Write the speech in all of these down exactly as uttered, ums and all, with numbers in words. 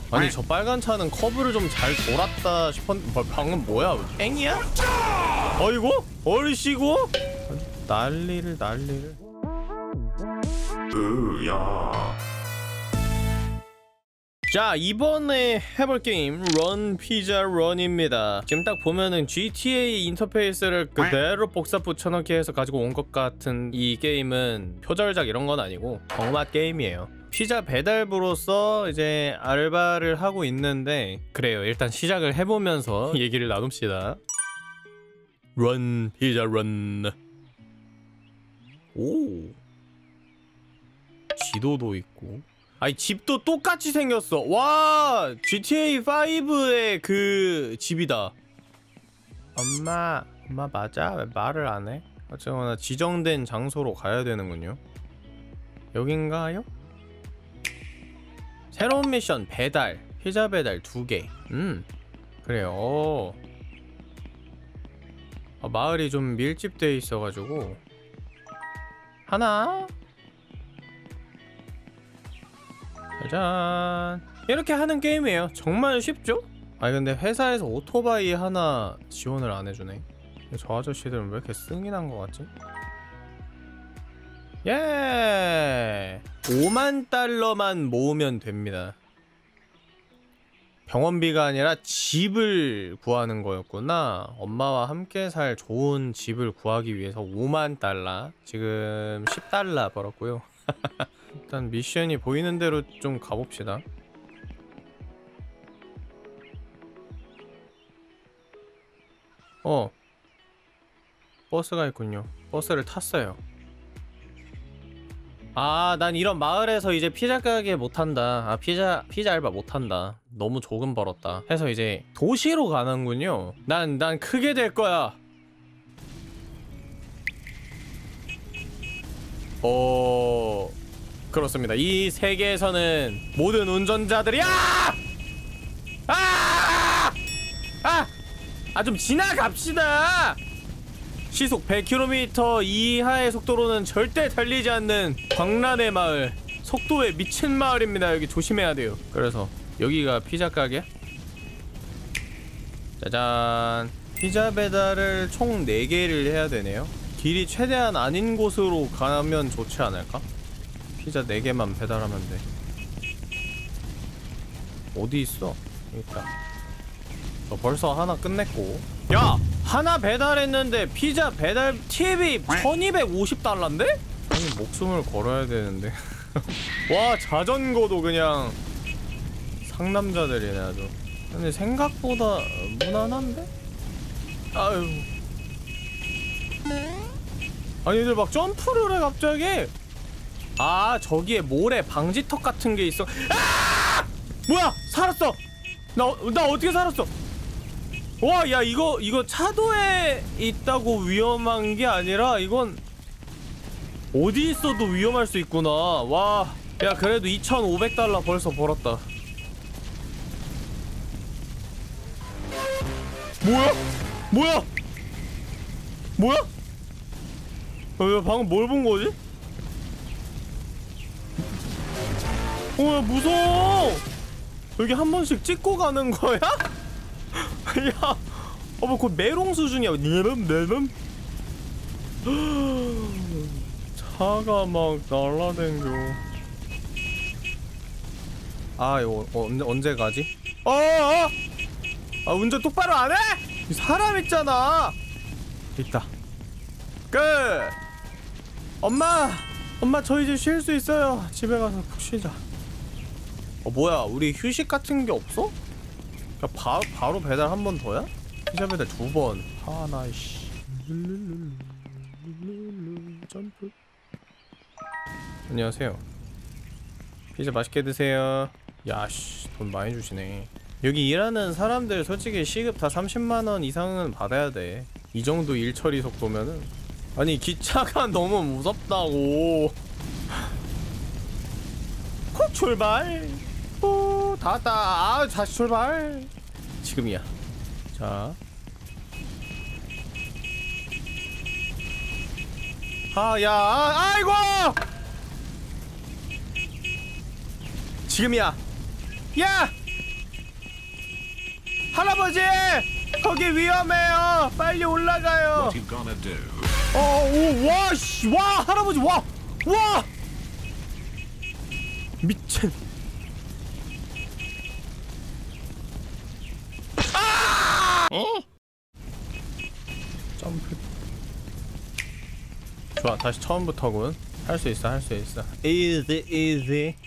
아니 저 빨간 차는 커브를 좀 잘 돌았다 싶었는데 방금 뭐야? 땡이야? 어이구? 어리시고? 난리를 난리를. 으야. 자, 이번에 해볼 게임 런 피자 런입니다. 지금 딱 보면은 지티에이 인터페이스를 그대로 복사 붙여넣기 해서 가지고 온 것 같은 이 게임은 표절작 이런 건 아니고 정맛 게임이에요. 피자 배달부로서 이제 알바를 하고 있는데, 그래요, 일단 시작을 해보면서 얘기를 나눕시다. 런 피자 런. 오, 지도도 있고. 아니 집도 똑같이 생겼어. 와, 지티에이 파이브의 그 집이다. 엄마, 엄마 맞아? 왜 말을 안 해? 어쨌거나 지정된 장소로 가야 되는군요. 여긴가요? 새로운 미션 배달, 피자 배달 두 개. 음, 그래요. 아, 마을이 좀 밀집되어 있어가지고 하나. 짜잔. 이렇게 하는 게임이에요. 정말 쉽죠? 아니 근데 회사에서 오토바이 하나 지원을 안 해주네. 저 아저씨들은 왜 이렇게 승이 난 것 같지? 예! 오만 달러만 모으면 됩니다. 병원비가 아니라 집을 구하는 거였구나. 엄마와 함께 살 좋은 집을 구하기 위해서 오만 달러. 지금 십 달러 벌었고요. 일단 미션이 보이는 대로 좀 가봅시다. 어, 버스가 있군요. 버스를 탔어요. 아, 난 이런 마을에서 이제 피자 가게 못한다. 아, 피자 피자 알바 못한다. 너무 조금 벌었다 해서 이제 도시로 가는군요. 난 난 크게 될 거야. 어... 그렇습니다. 이 세계에서는 모든 운전자들이 아! 아! 아! 아, 좀 지나갑시다! 시속 백 킬로미터 이하의 속도로는 절대 달리지 않는 광란의 마을. 속도에 미친 마을입니다. 여기 조심해야 돼요. 그래서 여기가 피자 가게? 짜잔. 피자 배달을 총 네 개를 해야 되네요. 길이 최대한 아닌 곳으로 가면 좋지 않을까? 피자 네 개만 배달하면 돼. 어디 있어? 여기 있다. 저 벌써 하나 끝냈고. 야! 하나 배달했는데 피자 배달 팁이 천이백오십 달러인데? 아니 목숨을 걸어야 되는데. 와, 자전거도 그냥 상남자들이네 아주. 근데 생각보다 무난한데? 아유. 아니 얘들 막 점프를 해 갑자기. 아, 저기에 모래 방지턱 같은 게 있어. 아! 뭐야! 살았어! 나, 나 어떻게 살았어? 와, 야, 이거, 이거 차도에 있다고 위험한 게 아니라 이건 어디 있어도 위험할 수 있구나. 와, 야, 그래도 이천오백 달러 벌써 벌었다. 뭐야? 뭐야? 뭐야? 야, 방금 뭘 본 거지? 어, 야, 무서워! 여기 한 번씩 찍고 가는 거야? 야, 어, 뭐, 그 메롱 수준이야. 내름, 내름? 차가 막 날라댕겨. 아, 이거, 어, 언제, 언제 가지? 어, 어! 아, 운전 똑바로 안 해? 사람 있잖아! 있다. 끝! 엄마! 엄마, 저 이제 쉴 수 있어요. 집에 가서 푹 쉬자. 어, 뭐야, 우리 휴식 같은 게 없어? 그니까 바, 바로 배달 한 번 더야? 피자 배달 두 번. 하나, 씨. 점프. 안녕하세요. 피자 맛있게 드세요. 야, 씨, 돈 많이 주시네. 여기 일하는 사람들 솔직히 시급 다 삼십만 원 이상은 받아야 돼. 이 정도 일 처리 속도면은. 아니, 기차가 너무 무섭다고. 콕 출발. 오, 다 왔다. 아, 다시 출발. 지금이야. 자. 아, 야, 아, 아이고! 지금이야. 야! 할아버지! 거기 위험해요! 빨리 올라가요! 어, 오, 와, 씨, 와, 할아버지, 와! 와! 미친. 아! 어? 점프. 좋아, 다시 처음부터군. 할 수 있어, 할 수 있어. easy, easy.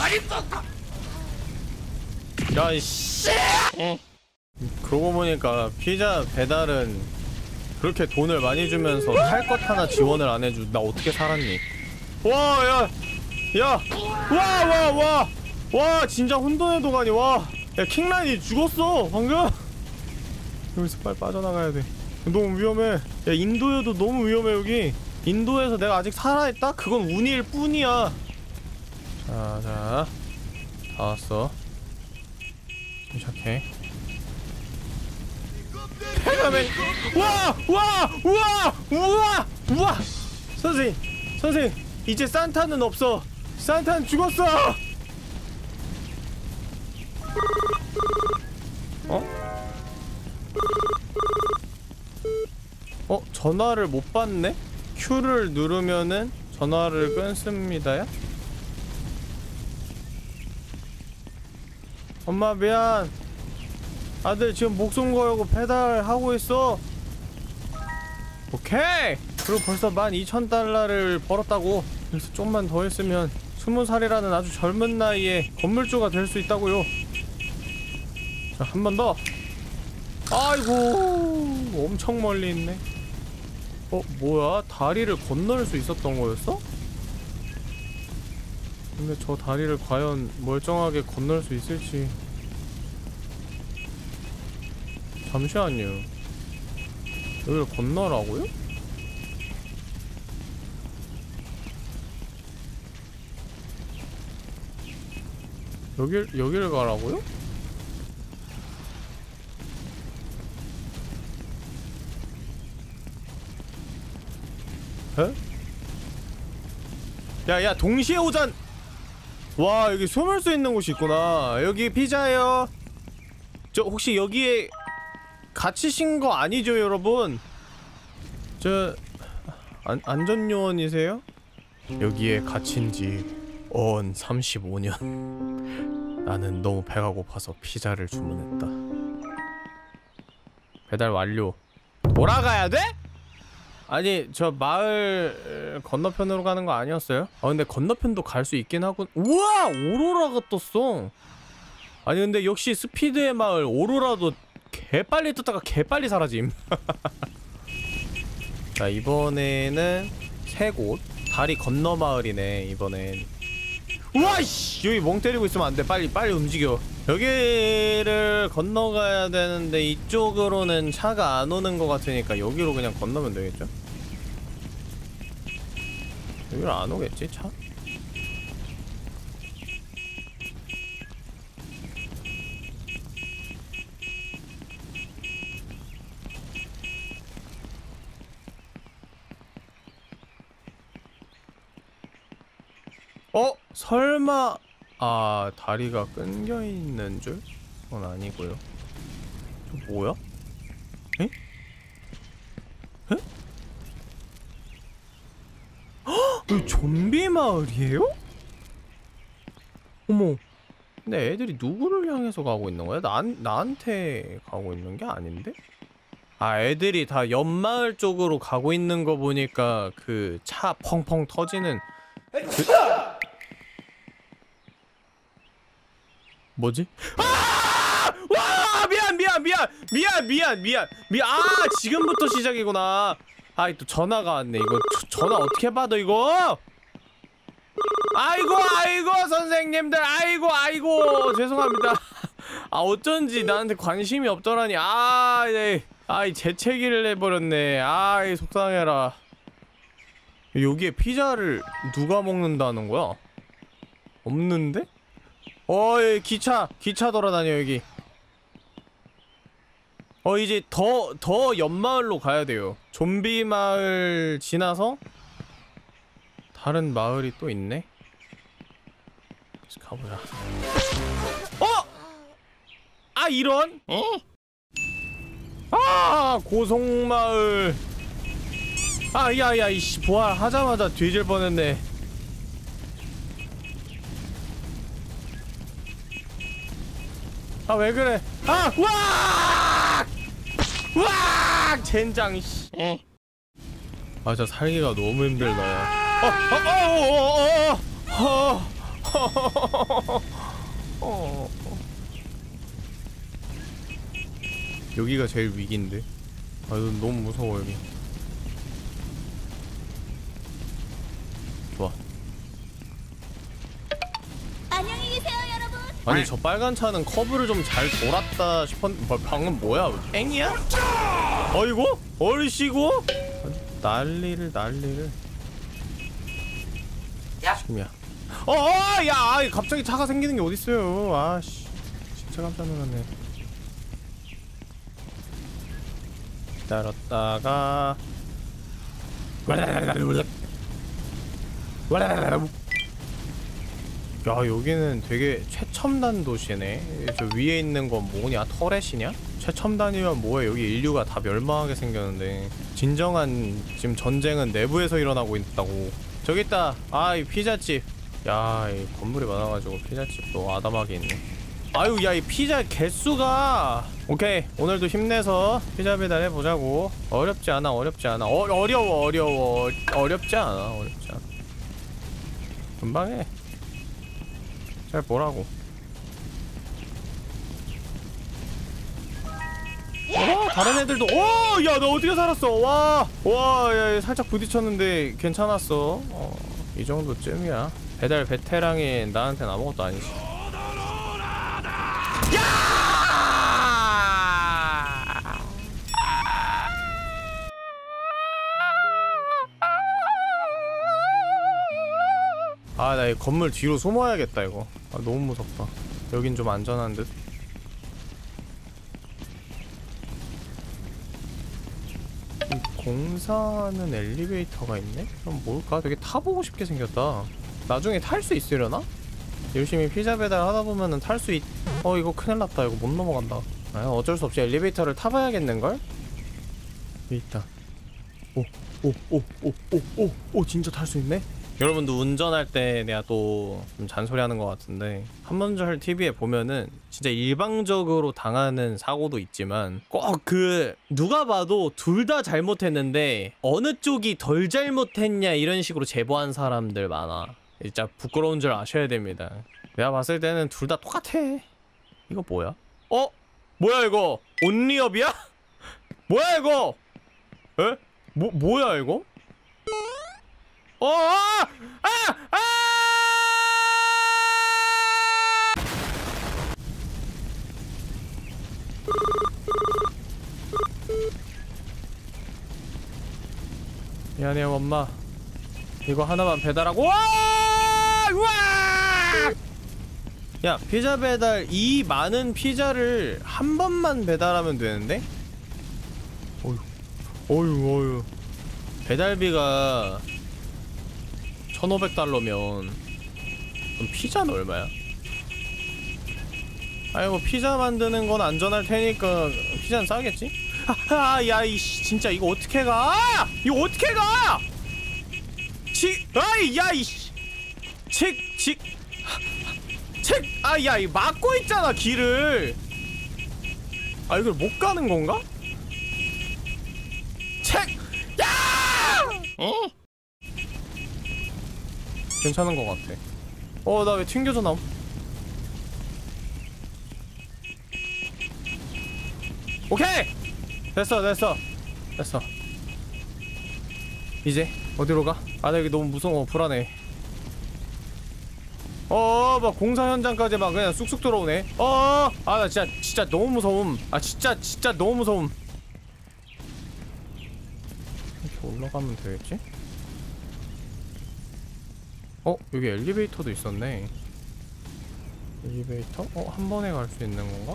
야, 씨! 어? 그러고 보니까 피자 배달은 그렇게 돈을 많이 주면서 할 것 하나 지원을 안 해줘. 나 어떻게 살았니? 와, 야! 야! 와, 와, 와! 와, 진짜 혼돈의 도가니, 와! 야, 킹라인이 죽었어, 방금! 여기서 빨리 빠져나가야 돼. 너무 위험해. 야, 인도여도 너무 위험해, 여기. 인도에서 내가 아직 살아있다? 그건 운일 뿐이야. 자, 자. 다 왔어. 시작해. 페가맨! 와! 와! 우와! 우와! 우와! 선생님! 선생님! 이제 산타는 없어! 산타는 죽었어! 어? 어? 전화를 못 받네? Q를 누르면은 전화를 끊습니다야? 엄마 미안. 아들 지금 목숨 걸고 배달하고 있어. 오케이! 그리고 벌써 만 이천 달러를 벌었다고. 그래서 좀만 더 했으면 스무 살이라는 아주 젊은 나이에 건물주가 될 수 있다고요. 자, 한 번 더. 아이고, 엄청 멀리 있네. 어, 뭐야? 다리를 건널 수 있었던 거였어? 근데 저 다리를 과연 멀쩡하게 건널 수 있을지. 잠시만요. 여기를 건너라고요? 여길, 여길 가라고요? 에? 야, 야, 동시에 오잔! 와, 여기 숨을 수 있는 곳이 있구나. 여기 피자예요. 저 혹시 여기에 갇히신 거 아니죠, 여러분? 저... 안, 안전요원이세요? 여기에 갇힌 지 언 삼십오 년. 나는 너무 배가 고파서 피자를 주문했다. 배달 완료. 돌아가야 돼? 아니, 저 마을 건너편으로 가는 거 아니었어요? 아, 근데 건너편도 갈 수 있긴 하군. 우와! 오로라가 떴어. 아니, 근데 역시 스피드의 마을 오로라도 개빨리 떴다가 개빨리 사라짐. 자, 이번에는 세 곳. 다리 건너 마을이네, 이번엔. 우와이씨! 여기 멍 때리고 있으면 안 돼. 빨리 빨리 움직여. 여기를 건너가야 되는데 이쪽으로는 차가 안 오는 것 같으니까 여기로 그냥 건너면 되겠죠? 여기로 안 오겠지, 차? 어? 설마... 아... 다리가 끊겨있는 줄? 그건 아니고요. 저 뭐야? 에? 에? 헉! 여기 좀비 마을이에요? 어머. 근데 애들이 누구를 향해서 가고 있는 거야? 난, 나한테 가고 있는 게 아닌데? 아, 애들이 다 옆마을 쪽으로 가고 있는 거 보니까 그 차 펑펑 터지는 그... 뭐지? 아! 와! 미안 미안 미안 미안 미안 미안 미안. 아, 지금부터 시작이구나. 아, 또 전화가 왔네. 이거 저, 전화 어떻게 받아 이거? 아이고 아이고 선생님들, 아이고 아이고 죄송합니다. 아, 어쩐지 나한테 관심이 없더라니. 아, 네. 아이, 재채기를 해버렸네. 아이, 속상해라. 여기에 피자를 누가 먹는다는 거야? 없는데? 어이, 기차! 기차 돌아다녀, 여기. 어, 이제 더, 더 옆마을로 가야 돼요. 좀비 마을 지나서 다른 마을이 또 있네? 가보자. 어! 아, 이런? 어? 아 고속마을. 아 야야 이씨 부활하자마자 뒤질 뻔했네. 아 왜 그래? 아 와! 와! 젠장 씨. 아 진짜 살기가 너무 힘들다. 야. 어, 어, 어, 어, 어, 여기가 제일 위기인데. 아 너무 무서워 여기. 좋아. 안녕히 계세요, 여러분. 아니 저 빨간 차는 커브를 좀 잘 돌았다 싶었는데 뭐, 방금 뭐야? 앵이야? 어이구? 얼씨구? 난리를 난리를. 지금이야. 어어! 야! 갑자기 차가 생기는 게 어딨어요. 아씨 진짜 깜짝 놀랐네. 기다렸다가 야 여기는 되게 최첨단 도시네. 저 위에 있는 건 뭐냐? 터렛이냐? 최첨단이면 뭐해. 여기 인류가 다 멸망하게 생겼는데 진정한 지금 전쟁은 내부에서 일어나고 있다고. 저기 있다. 아 이 피자집. 야 이 건물이 많아가지고 피자집도 아담하게 있네. 아유 야 이 피자 개수가. 오케이 오늘도 힘내서 피자 배달 해보자고. 어렵지 않아 어렵지 않아. 어, 어려워 어려워 어렵지 않아 어렵지 않아. 금방 해. 잘 보라고. 어 다른 애들도. 오 야 너 어떻게 살았어. 와 와 야 살짝 부딪혔는데 괜찮았어. 어, 이 정도쯤이야. 배달 베테랑이 나한텐 아무것도 아니지. 야! 아 나 이 건물 뒤로 숨어야겠다 이거. 아 너무 무섭다. 여긴 좀 안전한 듯. 공사하는 엘리베이터가 있네? 그럼 뭘까? 되게 타보고 싶게 생겼다. 나중에 탈 수 있으려나? 열심히 피자 배달 하다 보면은 탈 수 있... 어 이거 큰일 났다. 이거 못 넘어간다. 아 어쩔 수 없이 엘리베이터를 타봐야겠는걸? 여기 있다. 오 오 오 오 오 오 오 진짜 탈 수 있네? 여러분도 운전할 때 내가 또 좀 잔소리하는 것 같은데 한번절 티비에 보면은 진짜 일방적으로 당하는 사고도 있지만 꼭 그 누가 봐도 둘 다 잘못했는데 어느 쪽이 덜 잘못했냐 이런 식으로 제보한 사람들 많아. 진짜 부끄러운 줄 아셔야 됩니다. 내가 봤을 때는 둘 다 똑같아. 이거 뭐야? 어? 뭐야 이거? 온리업이야? 뭐야 이거? 에? 뭐, 뭐야 이거? 어! 아! 아! 아! 미안해요 엄마. 이거 하나만 배달하고. 와! 우와! 야 피자 배달 이 많은 피자를 한 번만 배달하면 되는데? 어휴 어휴 어휴 배달비가 천오백 달러면 그럼 피자는 얼마야? 아이고 피자 만드는 건 안전할 테니까 피자는 싸겠지? 하하 야 이씨 진짜 이거 어떻게 가? 이거 어떻게 가? 치 아이 야 이씨 칙칙 칙 아야 이 막고 있잖아 길을. 아 이걸 못 가는 건가? 책 야! 어? 괜찮은 것 같아. 어 나 왜 튕겨져 나옴? 오케이! 됐어 됐어 됐어. 이제 어디로 가? 아 나 여기 너무 무서워 불안해. 어 막 공사 현장까지 막 그냥 쑥쑥 들어오네. 어 아 나 진짜 진짜 너무 무서움. 아 진짜 진짜 너무 무서움. 이렇게 올라가면 되겠지? 어? 여기 엘리베이터도 있었네. 엘리베이터? 어? 한 번에 갈 수 있는 건가?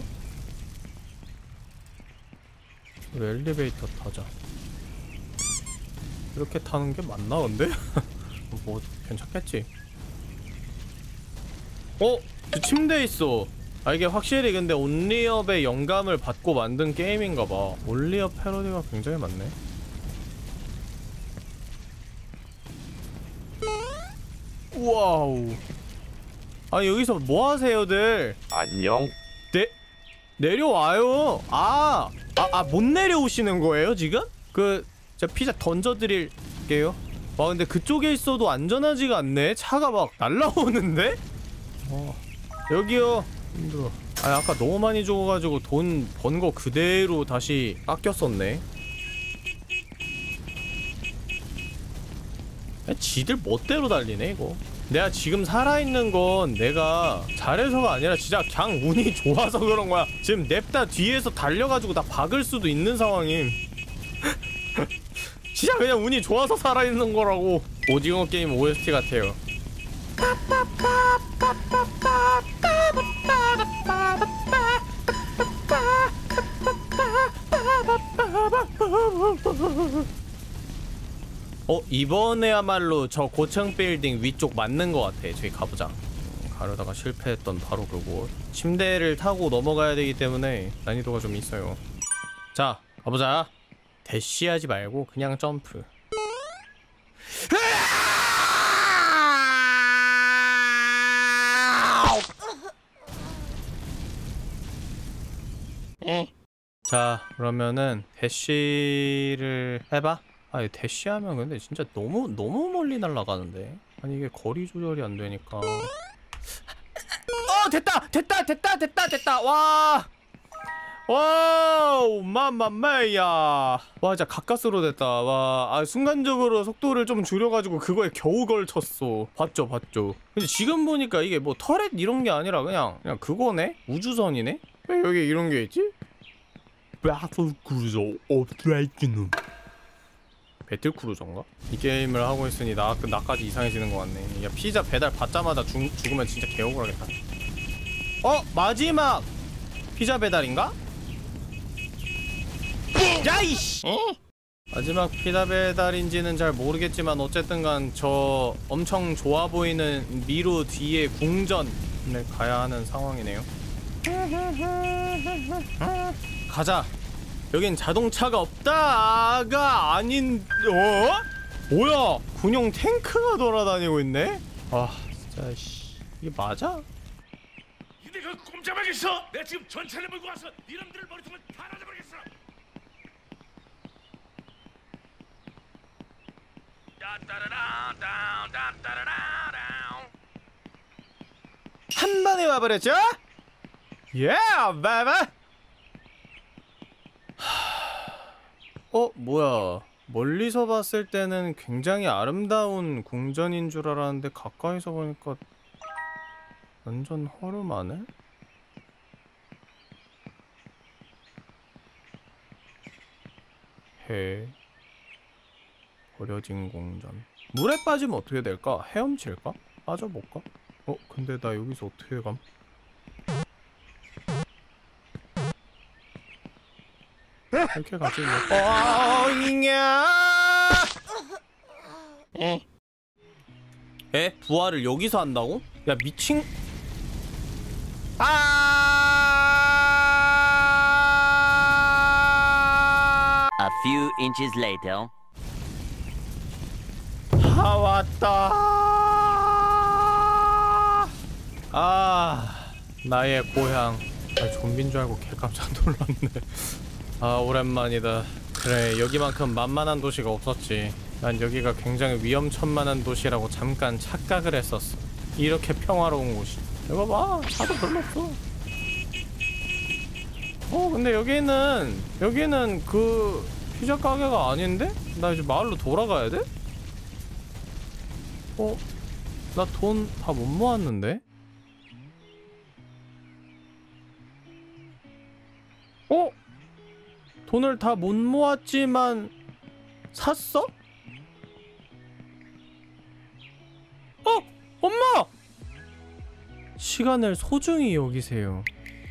우리 엘리베이터 타자. 이렇게 타는 게 맞나 근데? 뭐 괜찮겠지? 어? 저 침대 있어. 아 이게 확실히 근데 온리업의 영감을 받고 만든 게임인가봐. 온리업 패러디가 굉장히 많네. 와우. 아 여기서 뭐하세요들. 안녕. 네? 내려와요. 아! 아, 아, 못 내려오시는 거예요 지금? 그 제가 피자 던져드릴게요. 와 근데 그쪽에 있어도 안전하지가 않네. 차가 막 날라오는데? 어. 여기요. 힘들어. 아 아까 너무 많이 죽어가지고 돈 번 거 그대로 다시 깎였었네. 야, 지들 멋대로 달리네 이거. 내가 지금 살아있는 건 내가 잘해서가 아니라 진짜 그냥 운이 좋아서 그런 거야. 지금 냅다 뒤에서 달려가지고 나 박을 수도 있는 상황임. 진짜 그냥 운이 좋아서 살아있는 거라고. 오징어 게임 오에스티 같아요. 어? 이번에야말로 저 고층 빌딩 위쪽 맞는 것 같아. 저기 가보자. 가려다가 실패했던 바로 그곳. 침대를 타고 넘어가야 되기 때문에 난이도가 좀 있어요. 자 가보자. 대쉬하지 말고 그냥 점프. 자 그러면은 대쉬를 해봐. 아니 대쉬하면 근데 진짜 너무 너무 멀리 날아가는데. 아니 이게 거리 조절이 안 되니까. 어 됐다 됐다 됐다 됐다 됐다. 와 와우 맘마마야. 와 진짜 가까스로 됐다. 와 아 순간적으로 속도를 좀 줄여가지고 그거에 겨우 걸쳤어. 봤죠 봤죠. 근데 지금 보니까 이게 뭐 터렛 이런 게 아니라 그냥 그냥 그거네. 우주선이네. 왜 여기 이런 게 있지? 배틀크루저 오프레이크는 배틀크루저인가? 이 게임을 하고 있으니 나, 나까지 이상해지는 것 같네. 야 피자 배달 받자마자 죽, 죽으면 진짜 개억울하겠다. 어? 마지막 피자 배달인가? 야이씨! 어? 마지막 피자 배달인지는 잘 모르겠지만 어쨌든간 저 엄청 좋아 보이는 미로 뒤에 궁전을 가야 하는 상황이네요. 가자. 여긴 자동차가 없다가 아닌. 어? 뭐야? 군용 탱크가 돌아다니고 있네? 아 진짜 씨 이게 맞아? 내가 꼼짝하겠어. 내가 지금 전차를 몰고 와서 이놈들을 머리통을 파라져버리겠어. 한 번에 와버렸죠? 예, 바바. 어 뭐야? 멀리서 봤을 때는 굉장히 아름다운 궁전인 줄 알았는데 가까이서 보니까 완전 허름하네? 해 버려진 궁전. 물에 빠지면 어떻게 될까? 헤엄칠까? 빠져볼까? 어 근데 나 여기서 어떻게 감? 이렇게 가지 뭐. 어이냐! 에? 에? 부활을 여기서 한다고? 야 미친. 아! A few inches later. 아 왔다. 아 나의 고향. 아 좀비인 줄 알고 개 깜짝 놀랐네. 아 오랜만이다. 그래 여기만큼 만만한 도시가 없었지. 난 여기가 굉장히 위험천만한 도시라고 잠깐 착각을 했었어. 이렇게 평화로운 곳이. 이거 봐 차도 별로 없어. 어 근데 여기는 여기는 그 피자 가게가 아닌데? 나 이제 마을로 돌아가야 돼? 어? 나 돈 다 못 모았는데? 어? 돈을 다 못 모았지만 샀어? 어! 엄마! 시간을 소중히 여기세요.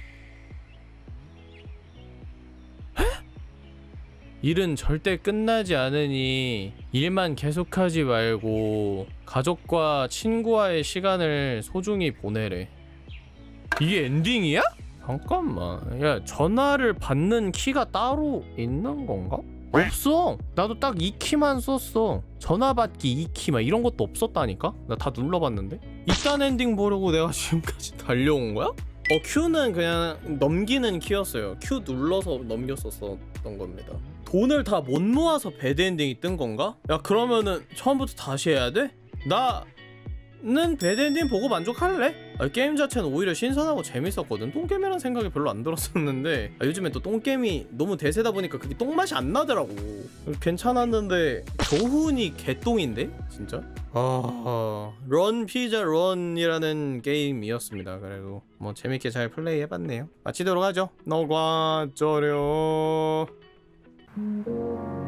에? 일은 절대 끝나지 않으니 일만 계속하지 말고 가족과 친구와의 시간을 소중히 보내래. 이게 엔딩이야? 잠깐만. 야, 전화를 받는 키가 따로 있는 건가? 없어. 나도 딱 이 키만 썼어. 전화 받기 이 키 막 이런 것도 없었다니까? 나 다 눌러봤는데? 이딴 엔딩 보려고 내가 지금까지 달려온 거야? 어, Q는 그냥 넘기는 키였어요. Q 눌러서 넘겼었던 겁니다. 돈을 다 못 모아서 배드 엔딩이 뜬 건가? 야, 그러면은 처음부터 다시 해야 돼? 나는 배드 엔딩 보고 만족할래? 아, 게임 자체는 오히려 신선하고 재밌었거든. 똥게임이라는 생각이 별로 안 들었었는데 아, 요즘에 또 똥게임이 너무 대세다 보니까 그게 똥맛이 안 나더라고. 괜찮았는데 교훈이 개똥인데? 진짜? 아... 런 피자 런이라는 게임이었습니다. 그래도 뭐 재밌게 잘 플레이 해봤네요. 마치도록 하죠. 너가 쩌려